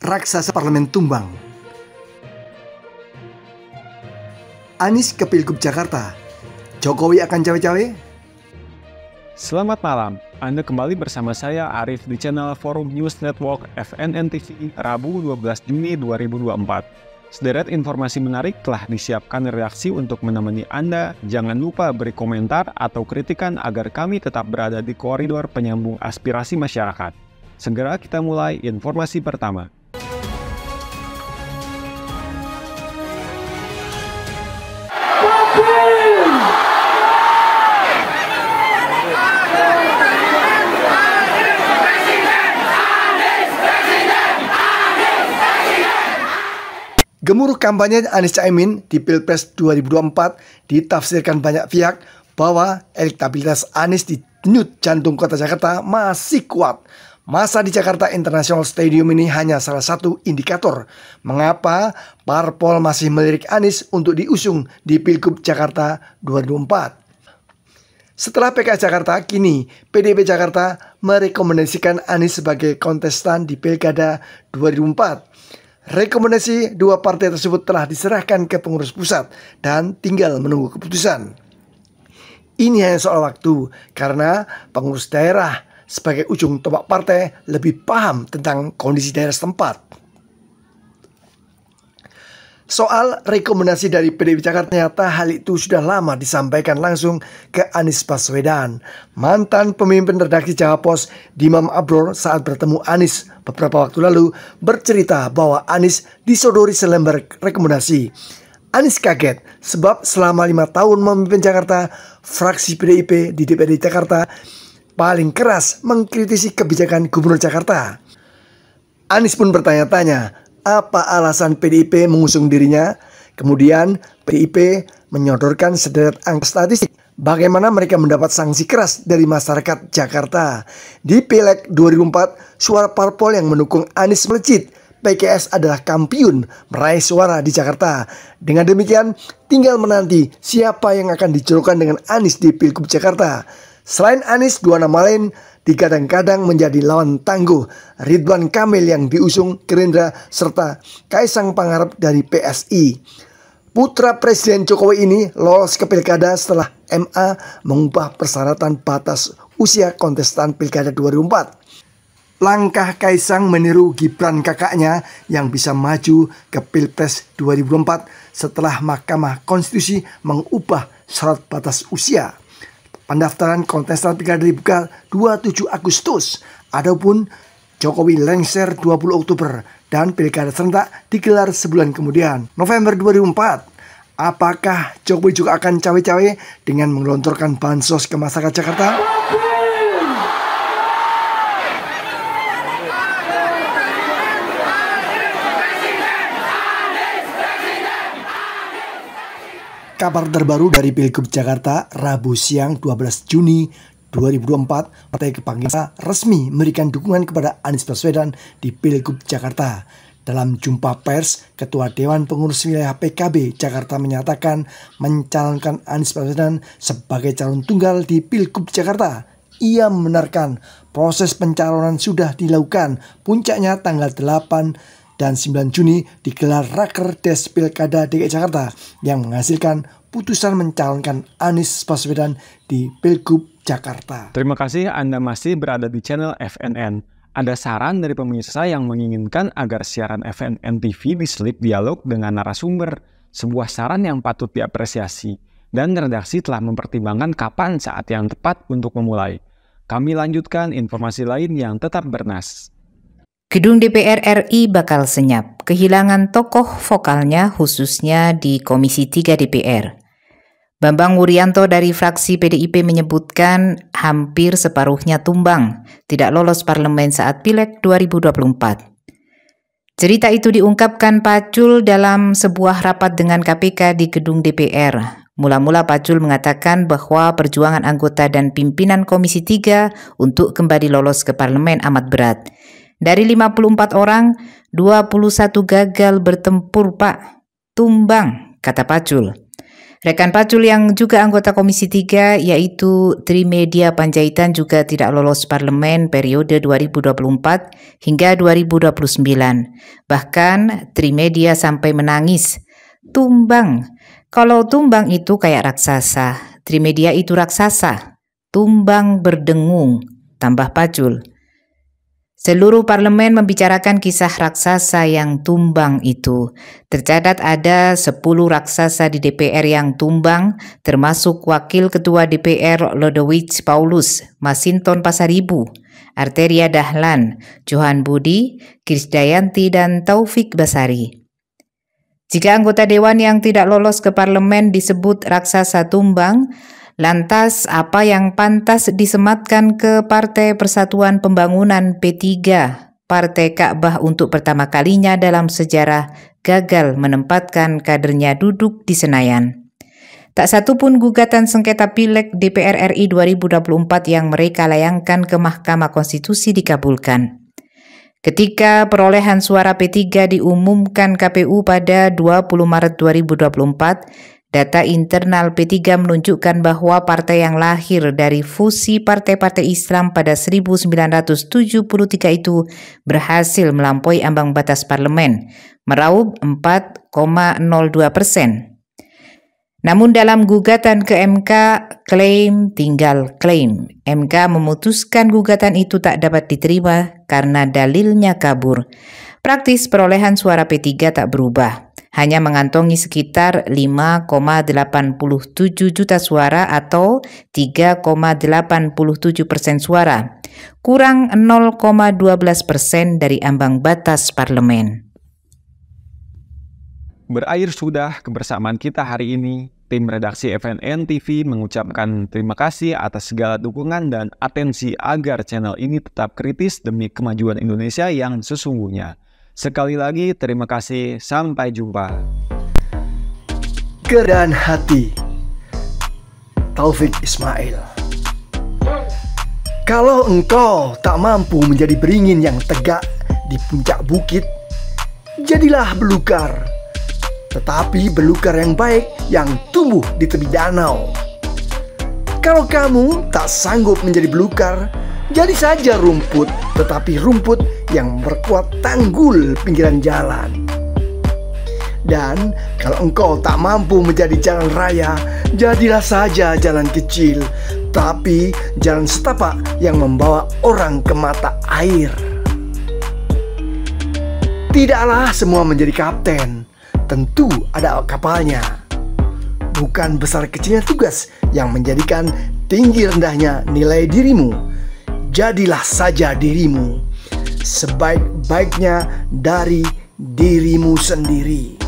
raksasa parlemen tumbang. Anies ke Pilgub Jakarta, Jokowi akan cawe-cawe? Selamat malam, Anda kembali bersama saya Arif di channel Forum News Network FNN TV Rabu 12 Juni 2024. Sederet informasi menarik telah disiapkan redaksi untuk menemani Anda. Jangan lupa beri komentar atau kritikan agar kami tetap berada di koridor penyambung aspirasi masyarakat. Segera kita mulai informasi pertama. Gemuruh kampanye Anies Caimin di Pilpres 2024 ditafsirkan banyak pihak bahwa elektabilitas Anies di denyut jantung kota Jakarta masih kuat. Masa di Jakarta International Stadium ini hanya salah satu indikator mengapa parpol masih melirik Anies untuk diusung di Pilgub Jakarta 2024. Setelah PKS Jakarta, kini PDIP Jakarta merekomendasikan Anies sebagai kontestan di Pilkada 2024. Rekomendasi dua partai tersebut telah diserahkan ke pengurus pusat dan tinggal menunggu keputusan. Ini hanya soal waktu karena pengurus daerah sebagai ujung tombak partai lebih paham tentang kondisi daerah setempat. Soal rekomendasi dari PDIP Jakarta, ternyata hal itu sudah lama disampaikan langsung ke Anies Baswedan. Mantan pemimpin redaksi Jawa Pos, Dimam Abror, saat bertemu Anies beberapa waktu lalu bercerita bahwa Anies disodori selembar rekomendasi. Anies kaget sebab selama 5 tahun memimpin Jakarta, fraksi PDIP di DPRD Jakarta paling keras mengkritisi kebijakan Gubernur Jakarta. Anies pun bertanya-tanya, apa alasan PDIP mengusung dirinya? Kemudian PDIP menyodorkan sederet angka statistik bagaimana mereka mendapat sanksi keras dari masyarakat Jakarta. Di Pileg 2004, suara parpol yang mendukung Anies melejit. PKS adalah kampiun meraih suara di Jakarta. Dengan demikian, tinggal menanti siapa yang akan dijodohkan dengan Anies di Pilgub Jakarta. Selain Anies, dua nama lain digadang-gadang menjadi lawan tangguh, Ridwan Kamil yang diusung Gerindra serta Kaisang Pangarep dari PSI. Putra Presiden Jokowi ini lolos ke Pilkada setelah MA mengubah persyaratan batas usia kontestan Pilkada 2004. Langkah Kaisang meniru Gibran kakaknya yang bisa maju ke Pilpres 2024 setelah Mahkamah Konstitusi mengubah syarat batas usia. Pendaftaran kontestan Pilkada dibuka 27 Agustus. Adapun Jokowi lengser 20 Oktober dan Pilkada serentak digelar sebulan kemudian, November 2004. Apakah Jokowi juga akan cawe-cawe dengan menggelontorkan bansos ke masyarakat Jakarta? Kabar terbaru dari Pilgub Jakarta, Rabu siang 12 Juni 2024, Partai Kebangkitan resmi memberikan dukungan kepada Anies Baswedan di Pilgub Jakarta. Dalam jumpa pers, Ketua Dewan Pengurus Wilayah PKB Jakarta menyatakan mencalonkan Anies Baswedan sebagai calon tunggal di Pilgub Jakarta. Ia membenarkan proses pencalonan sudah dilakukan, puncaknya tanggal 8 dan 9 Juni digelar Rakerdes Pilkada DKI Jakarta yang menghasilkan putusan mencalonkan Anies Baswedan di Pilgub Jakarta. Terima kasih Anda masih berada di channel FNN. Ada saran dari pemirsa yang menginginkan agar siaran FNN TV diselip dialog dengan narasumber. Sebuah saran yang patut diapresiasi. Dan redaksi telah mempertimbangkan kapan saat yang tepat untuk memulai. Kami lanjutkan informasi lain yang tetap bernas. Gedung DPR RI bakal senyap, kehilangan tokoh vokalnya khususnya di Komisi 3 DPR. Bambang Wuryanto dari fraksi PDIP menyebutkan hampir separuhnya tumbang, tidak lolos parlemen saat Pileg 2024. Cerita itu diungkapkan Pacul dalam sebuah rapat dengan KPK di gedung DPR. Mula-mula Pacul mengatakan bahwa perjuangan anggota dan pimpinan Komisi 3 untuk kembali lolos ke parlemen amat berat. Dari 54 orang, 21 gagal bertempur, Pak. Tumbang, kata Pacul. Rekan Pacul yang juga anggota Komisi 3 yaitu Trimedia Panjaitan juga tidak lolos parlemen periode 2024 hingga 2029. Bahkan Trimedia sampai menangis. Tumbang. Kalau tumbang itu kayak raksasa, Trimedia itu raksasa. Tumbang berdengung, tambah Pacul. Seluruh parlemen membicarakan kisah raksasa yang tumbang itu. Tercatat ada 10 raksasa di DPR yang tumbang, termasuk Wakil Ketua DPR Lodewijk Paulus, Masinton Pasaribu, Arteria Dahlan, Johan Budi, Krisdayanti, dan Taufik Basari. Jika anggota dewan yang tidak lolos ke parlemen disebut raksasa tumbang, lantas apa yang pantas disematkan ke Partai Persatuan Pembangunan P3, Partai Ka'bah untuk pertama kalinya dalam sejarah gagal menempatkan kadernya duduk di Senayan. Tak satu pun gugatan sengketa Pileg DPR RI 2024 yang mereka layangkan ke Mahkamah Konstitusi dikabulkan. Ketika perolehan suara P3 diumumkan KPU pada 20 Maret 2024, data internal P3 menunjukkan bahwa partai yang lahir dari fusi partai-partai Islam pada 1973 itu berhasil melampaui ambang batas parlemen, meraup 4,02%. Namun dalam gugatan ke MK, klaim tinggal klaim. MK memutuskan gugatan itu tak dapat diterima karena dalilnya kabur. Praktis perolehan suara P3 tak berubah, hanya mengantongi sekitar 5,87 juta suara atau 3,87% suara, kurang 0,12% dari ambang batas parlemen. Berakhir sudah kebersamaan kita hari ini. Tim redaksi FNN TV mengucapkan terima kasih atas segala dukungan dan atensi agar channel ini tetap kritis demi kemajuan Indonesia yang sesungguhnya. Sekali lagi terima kasih, sampai jumpa. Kerendahan hati, Taufik Ismail. Kalau engkau tak mampu menjadi beringin yang tegak di puncak bukit, jadilah belukar. Tetapi belukar yang baik yang tumbuh di tepi danau. Kalau kamu tak sanggup menjadi belukar, jadi saja rumput, tetapi rumput yang berkuat tanggul pinggiran jalan. Dan kalau engkau tak mampu menjadi jalan raya, jadilah saja jalan kecil, tapi jalan setapak yang membawa orang ke mata air. Tidaklah semua menjadi kapten, tentu ada kapalnya. Bukan besar kecilnya tugas yang menjadikan tinggi rendahnya nilai dirimu. Jadilah saja dirimu, sebaik-baiknya dari dirimu sendiri.